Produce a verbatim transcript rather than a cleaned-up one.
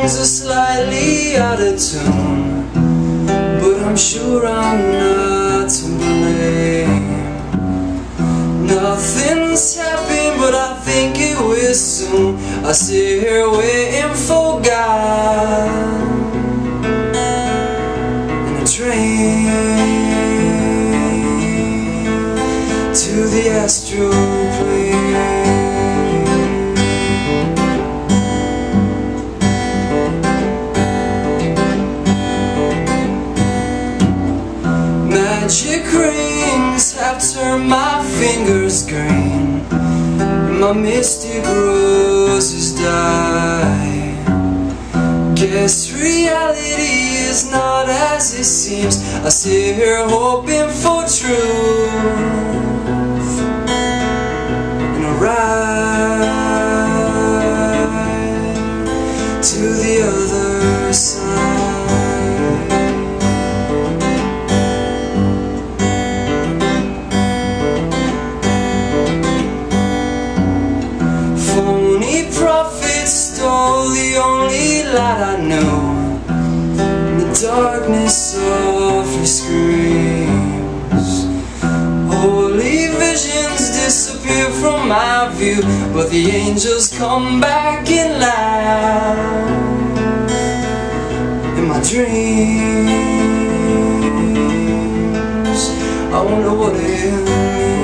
strings are slightly out of tune, but I'm sure I'm not to blame. Nothing's happened, but I think it will soon. I sit here waiting for God in a train to the astral plane. Magic rings have turned my fingers green, and my mystic roses die. Guess reality is not as it seems. I sit here hoping for truth and a ride to the other side. Stole the only light I know, and the darkness softly screams. Holy visions disappear from my view, but the angels come back in loud in my dreams. I wonder what it means.